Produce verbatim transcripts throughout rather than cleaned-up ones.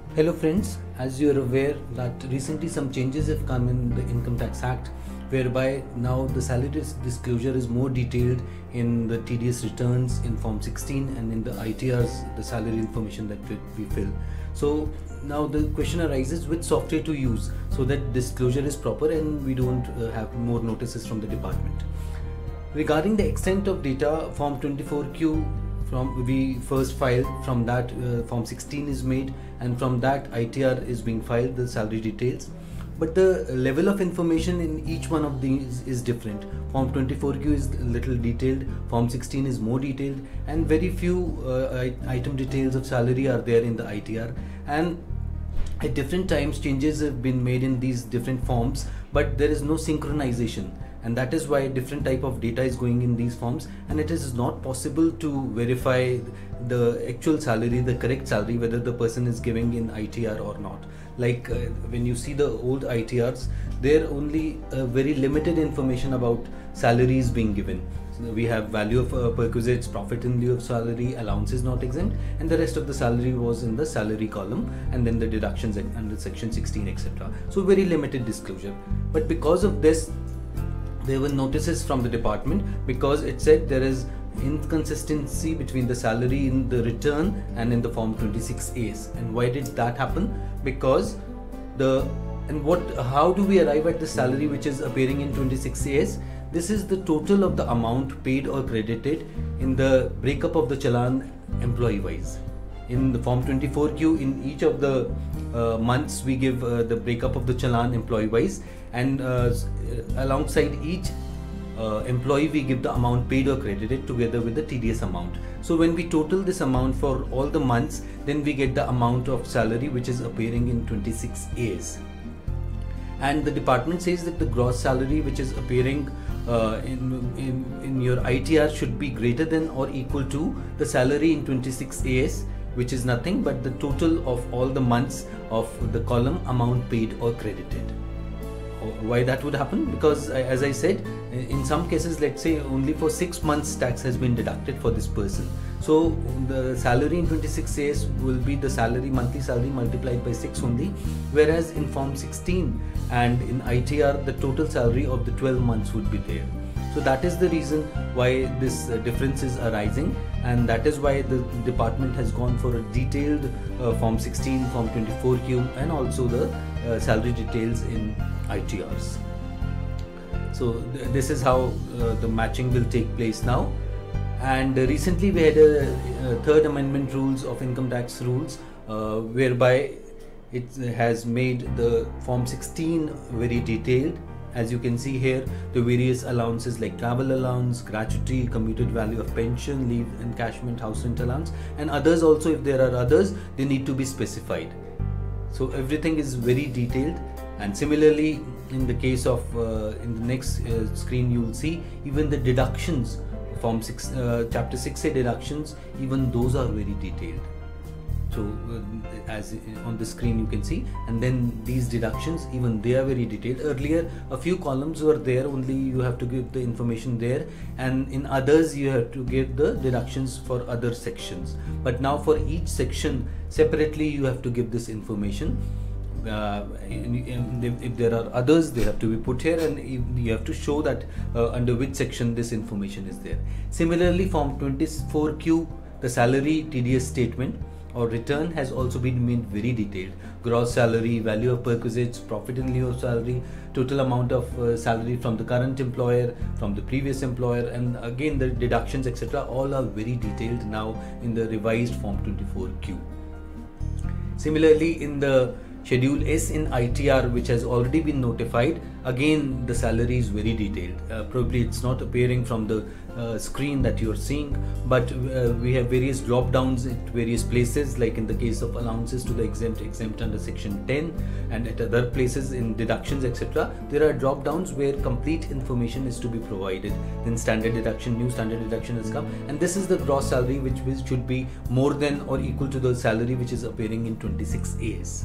Hello friends, as you are aware that recently some changes have come in the Income Tax Act, whereby now the salary dis disclosure is more detailed in the T D S returns in Form sixteen and in the I T Rs, the salary information that we, we fill. So now the question arises which software to use so that disclosure is proper and we don't uh, have more notices from the department. Regarding the extent of data, Form twenty-four Q from we first filed, from that uh, Form sixteen is made, and from that I T R is being filed, the salary details. But the level of information in each one of these is different. Form twenty-four Q is a little detailed, Form sixteen is more detailed, and very few uh, item details of salary are there in the I T R. And at different times changes have been made in these different forms, but there is no synchronization. And that is why different type of data is going in these forms, and it is not possible to verify the actual salary, the correct salary, whether the person is giving in I T R or not. Like uh, when you see the old I T Rs, there only uh, very limited information about salaries being given. So we have value of uh, perquisites, profit in lieu of salary, allowances not exempt, and the rest of the salary was in the salary column, and then the deductions under section sixteen, et cetera. So very limited disclosure. But because of this, there were notices from the department because it said there is inconsistency between the salary in the return and in the Form twenty-six A's. And why did that happen? Because the and what how do we arrive at the salary which is appearing in twenty-six A's? This is the total of the amount paid or credited in the breakup of the challan employee wise. In the Form twenty-four Q, in each of the uh, months we give uh, the breakup of the challan employee wise, and uh, alongside each uh, employee we give the amount paid or credited together with the T D S amount. So when we total this amount for all the months, then we get the amount of salary which is appearing in twenty-six A's. And the department says that the gross salary which is appearing uh, in, in, in your I T R should be greater than or equal to the salary in twenty-six A's, which is nothing but the total of all the months of the column amount paid or credited. Why that would happen? Because as I said, in some cases, let's say only for six months tax has been deducted for this person. So the salary in twenty-six A's will be the salary, monthly salary multiplied by six only, whereas in Form sixteen and in I T R the total salary of the twelve months would be there. So that is the reason why this uh, difference is arising, and that is why the department has gone for a detailed uh, Form sixteen, Form twenty-four Q, and also the uh, salary details in I T Rs. So th this is how uh, the matching will take place now. And uh, recently we had a, a third amendment rules of income tax rules uh, whereby it has made the Form sixteen very detailed. As you can see here, the various allowances like travel allowance, gratuity, commuted value of pension, leave encashment, house rent allowance, and others also. If there are others, they need to be specified. So everything is very detailed. And similarly, in the case of uh, in the next uh, screen, you will see even the deductions, Form six, uh, Chapter six A deductions, even those are very detailed. So uh, as on the screen you can see, and then these deductions, even they are very detailed. Earlier a few columns were there, only you have to give the information there, and in others you have to give the deductions for other sections. But now for each section separately you have to give this information. Uh, and if, if there are others, they have to be put here, and you have to show that uh, under which section this information is there. Similarly, Form twenty-four Q, the salary T D S statement or return has also been made very detailed. Gross salary, value of perquisites, profit in lieu of salary, total amount of uh, salary from the current employer, from the previous employer, and again the deductions, et cetera, all are very detailed now in the revised Form twenty-four Q. Similarly, in the Schedule S in I T R, which has already been notified, again the salary is very detailed. Uh, probably it's not appearing from the uh, screen that you're seeing, but uh, we have various drop downs at various places, like in the case of allowances to the exempt, exempt under section ten, and at other places in deductions, et cetera. There are drop downs where complete information is to be provided. Then standard deduction, new standard deduction has come, and this is the gross salary which should be more than or equal to the salary which is appearing in twenty-six A's.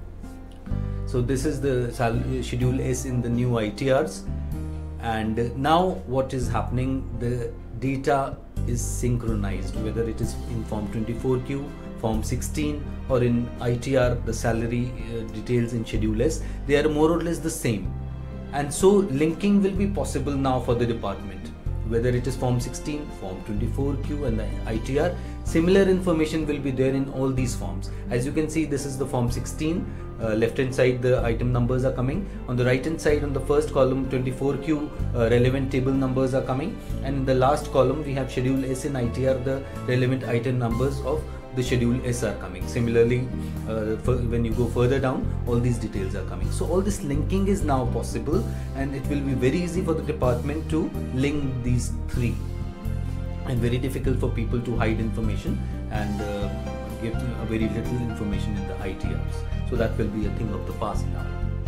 So this is the Schedule S in the new I T Rs, and now what is happening, the data is synchronized, whether it is in Form twenty-four Q, form sixteen, or in I T R the salary uh, details in schedule S, they are more or less the same. And so linking will be possible now for the department, whether it is form sixteen, form twenty-four Q and the I T R. Similar information will be there in all these forms. As you can see, this is the form sixteen. Uh, left hand side the item numbers are coming. On the right hand side, on the first column, twenty-four Q uh, relevant table numbers are coming, and in the last column we have schedule S in I T R, the relevant item numbers of the schedule S are coming. Similarly, uh, for when you go further down, all these details are coming. So all this linking is now possible, and it will be very easy for the department to link these three, and very difficult for people to hide information and uh, give a very little information in the I T Rs. So that will be a thing of the past now.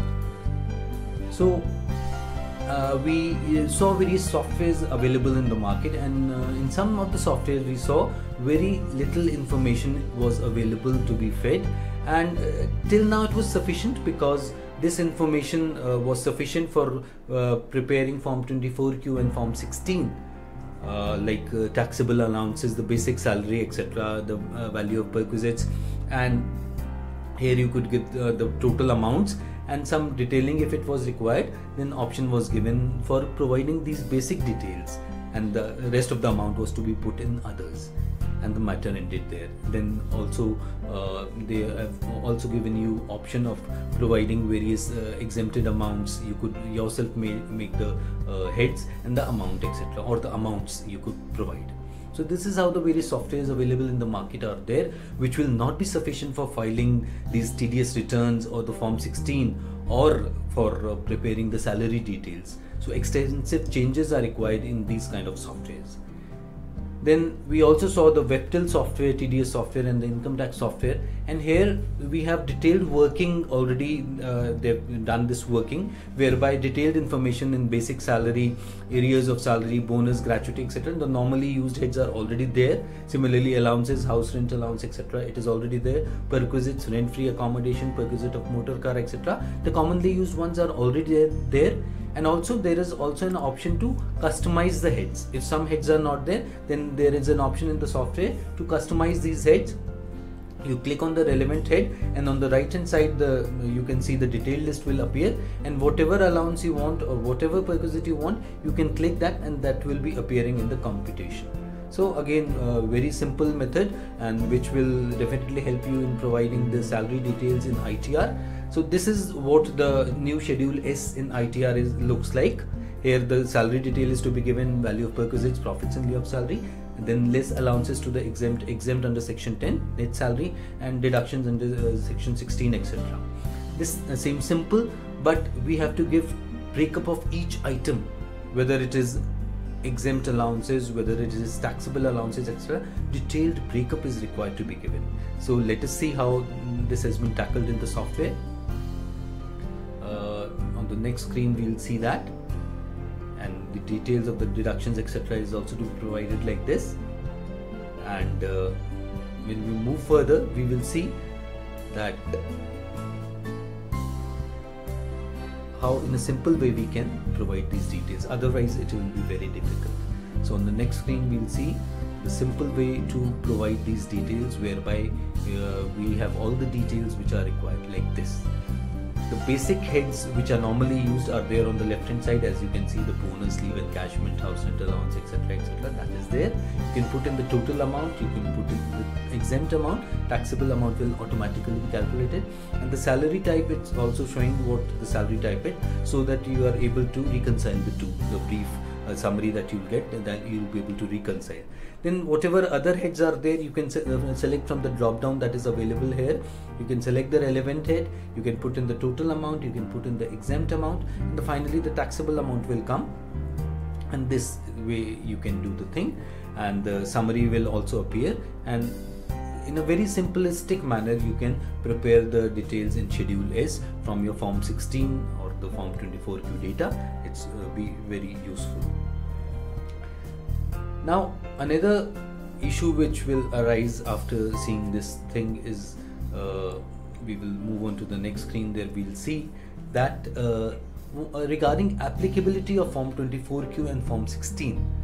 So uh, we saw various softwares available in the market, and uh, in some of the softwares we saw very little information was available to be fed, and uh, till now it was sufficient, because this information uh, was sufficient for uh, preparing form twenty-four Q and form sixteen. Uh, like uh, taxable allowances, the basic salary, et cetera, the uh, value of perquisites, and here you could get uh, the total amounts and some detailing if it was required. Then option was given for providing these basic details, and the rest of the amount was to be put in others, and the matter ended there. Then also uh, they have also given you option of providing various uh, exempted amounts. You could yourself make, make the uh, heads and the amount, et cetera, or the amounts you could provide. So this is how the various softwares available in the market are there, which will not be sufficient for filing these T D S returns or the form sixteen, or for uh, preparing the salary details. So extensive changes are required in these kind of softwares. Then we also saw the Webtel software, T D S software, and the income tax software, and here we have detailed working already. Uh, they've done this working whereby detailed information in basic salary, areas of salary, bonus, gratuity, et cetera. The normally used heads are already there. Similarly, allowances, house rent allowance, et cetera. It is already there. Perquisites, rent-free accommodation, perquisite of motor car, et cetera. The commonly used ones are already there. And also there is also an option to customize the heads. If some heads are not there, then there is an option in the software to customize these heads. You click on the relevant head, and on the right hand side the you can see the detailed list will appear, and whatever allowance you want or whatever perquisite you want, you can click that, and that will be appearing in the computation. So again, a very simple method, and which will definitely help you in providing the salary details in I T R. So this is what the new schedule S in I T R is looks like. Here the salary detail is to be given, value of perquisites, profits in lieu of salary, and then less allowances to the exempt, exempt under section ten, net salary, and deductions under uh, section sixteen, et cetera. This uh, seems simple, but we have to give breakup of each item, whether it is exempt allowances, whether it is taxable allowances, et cetera. Detailed breakup is required to be given. So let us see how this has been tackled in the software. Uh, on the next screen we will see that, and the details of the deductions, et cetera is also to be provided like this. And uh, when we move further, we will see that how in a simple way we can provide these details, otherwise it will be very difficult. So on the next screen we will see the simple way to provide these details, whereby uh, we have all the details which are required like this. The basic heads which are normally used are there on the left hand side. As you can see, the bonus, leave encashment, house rent allowance, et cetera, et cetera. That is there. You can put in the total amount, you can put in the exempt amount, taxable amount will automatically be calculated, and the salary type, it's also showing what the salary type is, so that you are able to reconcile the two, the brief uh, summary that you'll get, and then you'll be able to reconcile. Then whatever other heads are there, you can se uh, select from the drop down that is available here. You can select the relevant head, you can put in the total amount, you can put in the exempt amount, and the, finally the taxable amount will come, and this way you can do the thing, and the summary will also appear, and in a very simplistic manner you can prepare the details in schedule S from your form sixteen or the form twenty-four Q data. It's uh, be very useful. Now another issue which will arise after seeing this thing is, uh, we will move on to the next screen. There we'll see that uh, regarding applicability of form twenty-four Q and form sixteen,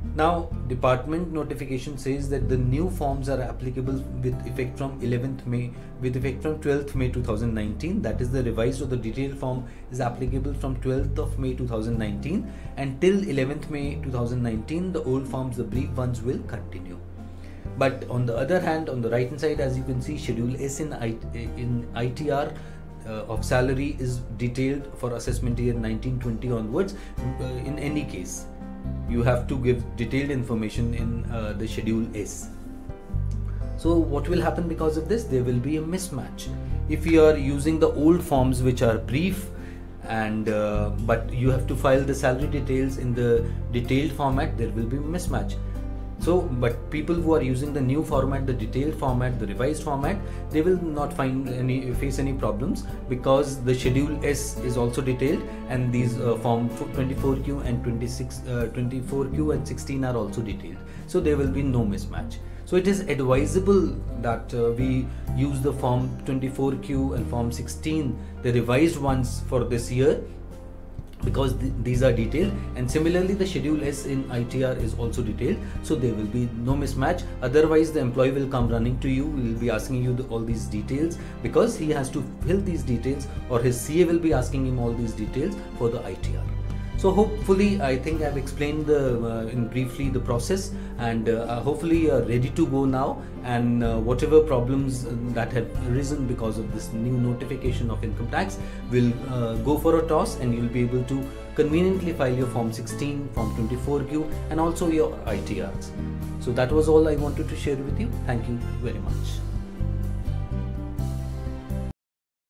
Now, department notification says that the new forms are applicable with effect from eleventh May, with effect from twelfth May two thousand nineteen. That is, the revised or the detailed form is applicable from twelfth of May two thousand nineteen, and till eleventh May two thousand nineteen, the old forms, the brief ones, will continue. But on the other hand, on the right hand side, as you can see, Schedule S in, I, in I T R uh, of salary is detailed for assessment year nineteen twenty onwards. Uh, in any case, you have to give detailed information in uh, the Schedule S. So what will happen because of this? There will be a mismatch. If you are using the old forms which are brief, and uh, but you have to file the salary details in the detailed format, there will be mismatch. So, but people who are using the new format, the detailed format, the revised format, they will not find any face any problems, because the Schedule S is also detailed, and these uh, form twenty-four Q and twenty-six, uh, twenty-four Q and sixteen are also detailed. So there will be no mismatch. So it is advisable that uh, we use the form twenty-four Q and form sixteen, the revised ones, for this year, because th these are detailed, and similarly the Schedule S in I T R is also detailed, so there will be no mismatch. Otherwise the employee will come running to you, will be asking you the, all these details, because he has to fill these details, or his C A will be asking him all these details for the I T R. So hopefully, I think I've explained the uh, in briefly the process, and uh, hopefully you are ready to go now, and uh, whatever problems that have arisen because of this new notification of income tax will uh, go for a toss, and you'll be able to conveniently file your form sixteen, form twenty-four Q, and also your I T Rs. So that was all I wanted to share with you. Thank you very much.